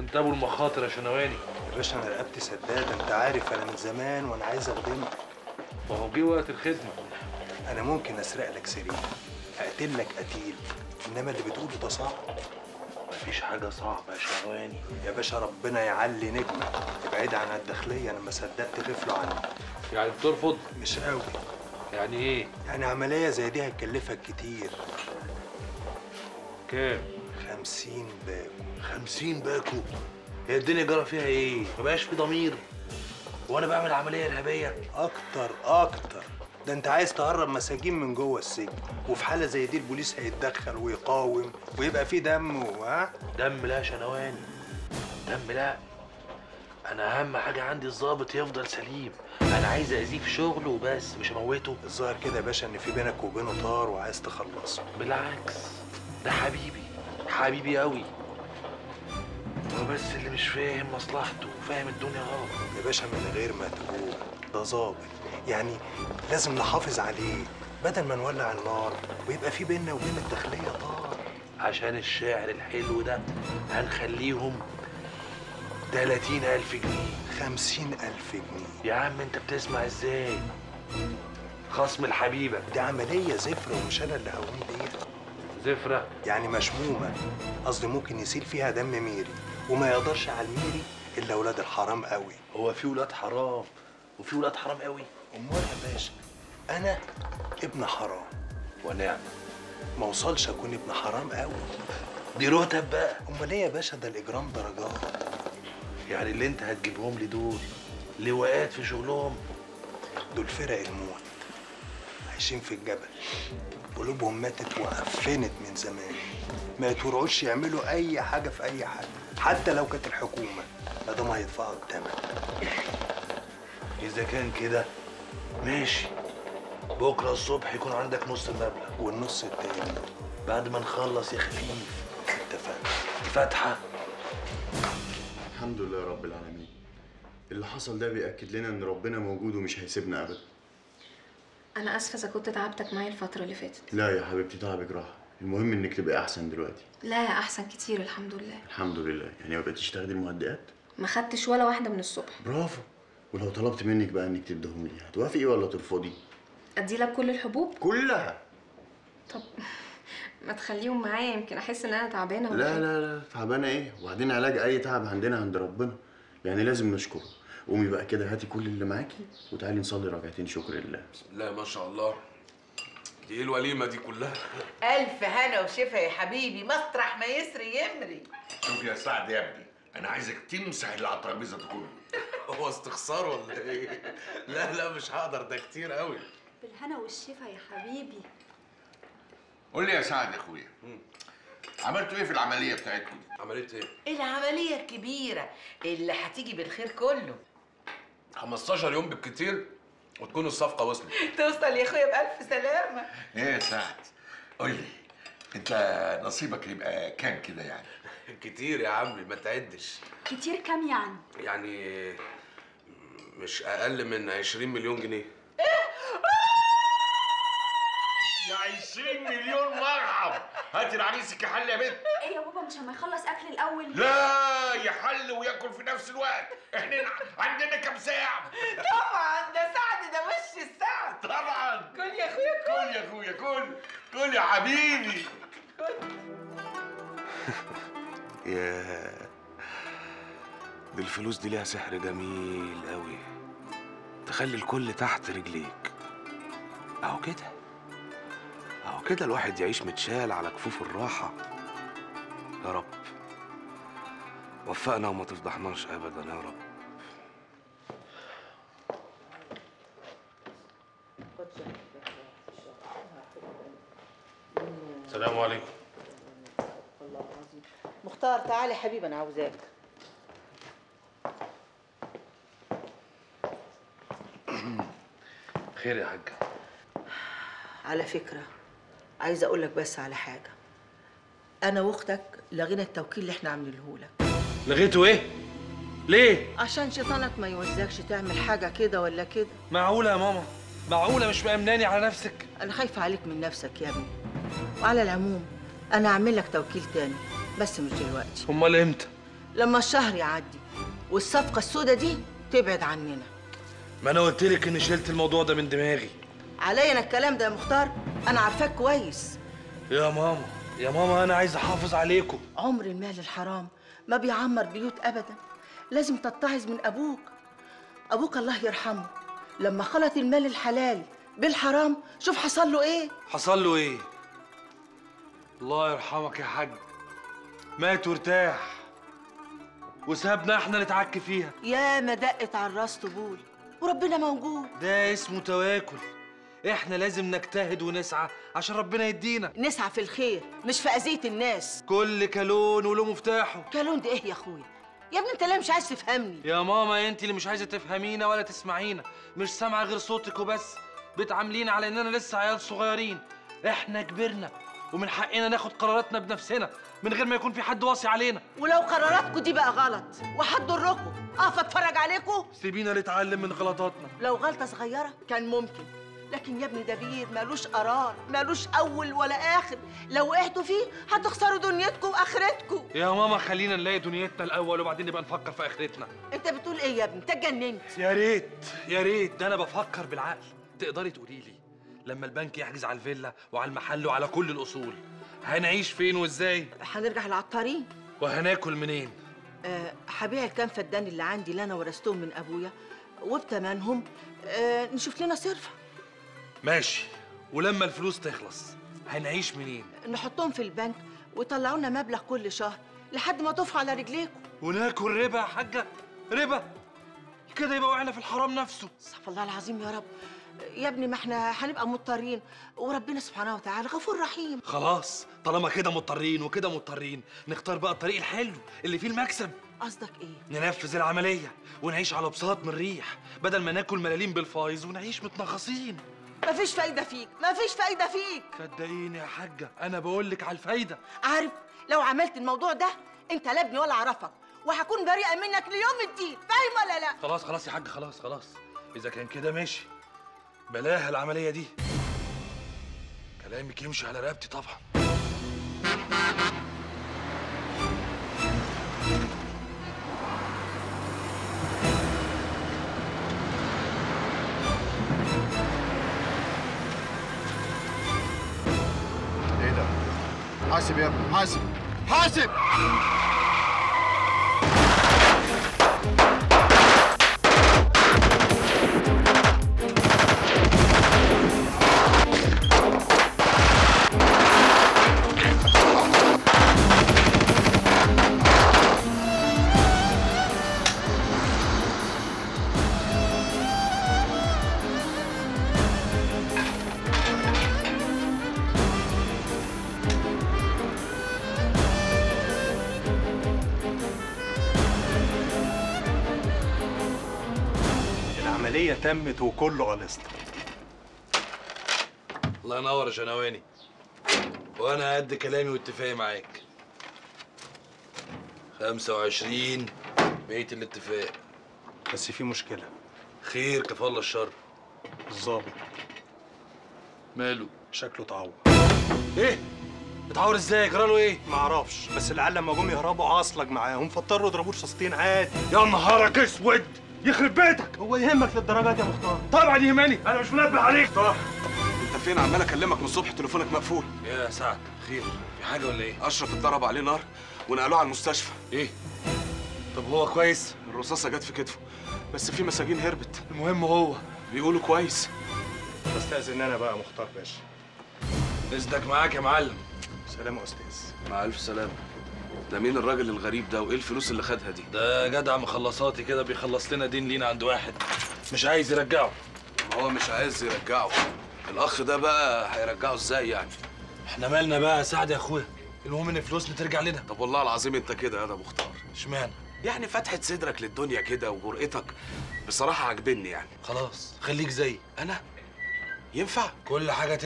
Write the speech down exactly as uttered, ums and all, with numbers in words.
انت ابو المخاطر يا شنواني. يا باشا انا رقبتي سداده، انت عارف انا من زمان وانا عايز اخدمك. ما هو جه وقت الخدمه. انا ممكن اسرق لك سرير، اقتل لك قتيل، انما اللي بتقوله ده صعب. مفيش حاجه صعبه يا شنواني. يا باشا ربنا يعلي نجمك، ابعد عن الداخليه، انا ما صدقت غفلوا عني. يعني بترفض؟ مش قوي. يعني ايه؟ يعني عمليه زي دي هتكلفك كتير. كام؟ خمسين باكو. خمسين باكو؟ هي الدنيا جرى فيها ايه؟ مبقاش في ضمير؟ وانا بعمل عمليه ارهابيه؟ اكتر اكتر، ده انت عايز تهرب مساجين من جوه السجن، وفي حاله زي دي البوليس هيتدخل ويقاوم ويبقى في دم. ها؟ دم لا يا شنواني، دم لا. انا اهم حاجه عندي الضابط يفضل سليم. انا عايز اذيه في شغله وبس، مش اموته. الظاهر كده يا باشا ان في بينك وبينه طار وعايز تخلصه. بالعكس، ده حبيبي، حبيبي قوي. هو بس اللي مش فاهم مصلحته وفاهم الدنيا غلط. يا باشا من غير ما تقول ده ظابط، يعني لازم نحافظ عليه بدل ما نولع النار ويبقى في بيننا وبين الداخليه طار. عشان الشعر الحلو ده هنخليهم تلاتين ألف جنيه. خمسين ألف جنيه يا عم انت بتسمع ازاي؟ خصم الحبيبة دي عملية زفرة ومش أنا اللي هقوم بيها. زفرة؟ يعني مشمومة، قصدي ممكن يسيل فيها دم ميري وما يقدرش على الميري إلا ولاد الحرام قوي. هو في ولاد حرام وفي ولاد حرام قوي؟ أمال يا باشا أنا ابن حرام ونعم. ما وصلش أكون ابن حرام قوي. دي رتب بقى. أمال إيه يا باشا، ده الإجرام درجات. يعني اللي انت هتجيبهم لي دول لواءات في شغلهم؟ دول فرق الموت عايشين في الجبل، قلوبهم ماتت وقفنت من زمان، ما يتورعوش يعملوا اي حاجه في اي حاجه حتى لو كانت الحكومه، ما دام هيدفعوا الثمن. اذا كان كده ماشي، بكره الصبح يكون عندك نص المبلغ. والنص التاني بعد ما نخلص يا خفيف. اتفقنا. فاتحه. الحمد لله رب العالمين. اللي حصل ده بيأكد لنا ان ربنا موجود ومش هيسيبنا ابدا. انا اسفه اذا كنت تعبتك معايا الفتره اللي فاتت. لا يا حبيبتي، تعبك راحه، المهم انك تبقي احسن دلوقتي. لا احسن كتير الحمد لله. الحمد لله. يعني ما بقيتيش تاخدي المهدئات؟ ما خدتش ولا واحده من الصبح. برافو. ولو طلبت منك بقى انك تديهم لي هتوافقي ولا ترفضي؟ ادي لك كل الحبوب كلها. طب ما تخليهم معايا يمكن احس ان انا تعبانه. لا لا لا تعبانه ايه؟ وبعدين علاج اي تعب عندنا عند ربنا، يعني لازم نشكره. قومي بقى كده هاتي كل اللي معاكي وتعالي نصلي ركعتين شكر لله. بسم الله ما شاء الله. دي ايه الوليمه دي كلها؟ الف هنا وشفا يا حبيبي، مطرح ما يسري يمري. شوف يا سعد يا ابني، انا عايزك تمسح اللي على الترابيزه دي كله. هو استخسار ولا ايه؟ لا لا مش هقدر، ده كتير قوي. بالهنا والشفا يا حبيبي. قول لي يا سعد يا اخويا، عملتوا ايه في العمليه بتاعتكم دي؟ عمليه ايه؟ العمليه الكبيره اللي هتيجي بالخير كله. خمستاشر يوم بالكتير وتكون الصفقه وصلت. توصل يا اخويا بألف سلامه. ايه يا سعد، قول لي انت نصيبك يبقى كام كده يعني؟ كتير يا عمي ما تعدش. كتير كام يعني؟ يعني مش اقل من عشرين مليون جنيه. يا عشرين مليون مرحب. هاتي لعريسك يحل يا بنت. ايه يا بابا مش لما يخلص اكل الاول؟ لا يحل وياكل في نفس الوقت، احنا عندنا كام ساعه؟ طبعا ده سعد، ده وش السعد. طبعا. كل يا اخويا كل. كل يا اخويا كل كل يا حبيبي. ياه، دي الفلوس دي ليها سحر جميل قوي، تخلي الكل تحت رجليك. اهو كده اهو كده الواحد يعيش متشال على كفوف الراحة. يا رب وفقنا وما تفضحناش ابدا يا رب. السلام عليكم. مختار تعالي حبيبي انا عاوزاك. خير يا حاج؟ على فكره عايزه اقول لك بس على حاجه، انا واختك لغينا التوكيل اللي احنا عاملينه لك. لغيته ايه؟ ليه؟ عشان شيطانك ما يوزكش تعمل حاجه كده ولا كده. معقولة يا ماما؟ معقولة مش مأمناني على نفسك؟ انا خايفه عليك من نفسك يا ابني. وعلى العموم انا هعمل لك توكيل تاني بس مش دلوقتي. امال امتى؟ لما الشهر يعدي والصفقة السوداء دي تبعد عننا. ما انا قلت لك اني شلت الموضوع ده من دماغي. عليا انا الكلام ده يا مختار، انا عارفاك كويس. يا ماما يا ماما انا عايز احافظ عليكم. عمر المال الحرام ما بيعمر بيوت ابدا، لازم تتعظ من ابوك. ابوك الله يرحمه لما خلط المال الحلال بالحرام شوف حصل له ايه. حصل له ايه؟ الله يرحمك يا حاج، مات وارتاح وسابنا احنا نتعك فيها. يا ما دقت على الراس طبول وربنا موجود. ده اسمه تواكل. احنا لازم نجتهد ونسعى عشان ربنا يدينا. نسعى في الخير مش في اذية الناس. كل كالون وله مفتاحه. كالون ده ايه يا اخويا؟ يا ابني انت ليه مش عايز تفهمني؟ يا ماما انت اللي مش عايزه تفهمينا ولا تسمعينا، مش سامعه غير صوتك وبس. بتعاملينا على اننا لسه عيال صغيرين. احنا كبرنا ومن حقنا ناخد قراراتنا بنفسنا من غير ما يكون في حد واصي علينا. ولو قراراتكم دي بقى غلط وهتضركم اقف اتفرج عليكم؟ سيبينا نتعلم من غلطاتنا. لو غلطه صغيره كان ممكن، لكن يا ابني ده بير مالوش قرار، مالوش اول ولا اخر. لو وقعتوا فيه هتخسروا دنيتكم واخرتكم. يا ماما خلينا نلاقي دنيتنا الاول وبعدين نبقى نفكر في اخرتنا. انت بتقول ايه يا ابني؟ انت اتجننت. يا ريت يا ريت، ده انا بفكر بالعقل. تقدري تقولي لي لما البنك يحجز على الفيلا وعلى المحل وعلى كل الاصول هنعيش فين وازاي؟ هنرجع العطارين. وهناكل منين؟ أه هبيع الكام فدان اللي عندي اللي انا ورثتهم من ابويا، وبتمنهم أه نشوف لنا صرفه. ماشي. ولما الفلوس تخلص هنعيش منين؟ نحطهم في البنك ويطلعوا لنا مبلغ كل شهر لحد ما تقفوا على رجليكم. وناكل ربا يا حاجه؟ ربا؟ كده يبقى وقعنا في الحرام نفسه. استغفر الله العظيم يا رب. يا ابني ما احنا هنبقى مضطرين وربنا سبحانه وتعالى غفور رحيم. خلاص طالما كده مضطرين وكده مضطرين نختار بقى الطريق الحلو اللي فيه المكسب. قصدك ايه؟ ننفذ العمليه ونعيش على بساط من الريح بدل ما ناكل ملاليم بالفايز ونعيش متنغصين. مفيش فايده فيك، مفيش فايده فيك. صدقيني يا حاجه انا بقول لك على الفايده. عارف لو عملت الموضوع ده انت لا ابني ولا اعرفك، وهكون بريئه منك ليوم الدين، فاهم ولا لا؟ خلاص خلاص يا حاج، خلاص خلاص اذا كان كده ماشي، بلاها العمليه دي. كلامك يمشي على رقبتي طبعا. ايه ده؟ حاسب يا ابني، حاسب حاسب. العملية تمت وكله خلصت. الله ينور يا شنواني، وانا قد كلامي واتفاقي معاك. خمسة وعشرين بقية الاتفاق. بس في مشكلة. خير كفى الله الشر. الظابط ماله؟ شكله اتعور. ايه؟ اتعور ازاي؟ جراله ايه؟ معرفش، بس العيال لما جم يهربوا عاصلج معاهم فاضطروا يضربوه رصاصتين عادي. يا نهارك اسود يخرب بيتك. هو يهمك للدرجات يا مختار؟ طبعا يهمني، انا مش منبه عليك. طه انت فين؟ عمال اكلمك من الصبح تليفونك مقفول. يا سعد خير؟ في حاجه ولا ايه؟ اشرف اتضرب عليه نار ونقلوه على المستشفى. ايه؟ طب هو كويس؟ الرصاصه جت في كتفه بس في مساجين هربت. المهم هو بيقولوا كويس. بستأذن انا بقى مختار باشا. اذنك معاك يا معلم. سلام يا استاذ. مع الف سلامه. ده مين الراجل الغريب ده وايه الفلوس اللي خدها دي؟ ده جدع مخلصاتي كده، بيخلص لنا دين لينا عند واحد مش عايز يرجعه. ما هو مش عايز يرجعه، الاخ ده بقى هيرجعه ازاي يعني؟ احنا مالنا بقى يا سعد يا اخويا، المهم ان فلوسنا ترجع لنا. طب والله العظيم انت كده يا ده مختار. اشمعنى؟ يعني فتحة صدرك للدنيا كده وجرأتك بصراحة عجبني يعني. خلاص خليك زي انا ينفع كل حاجه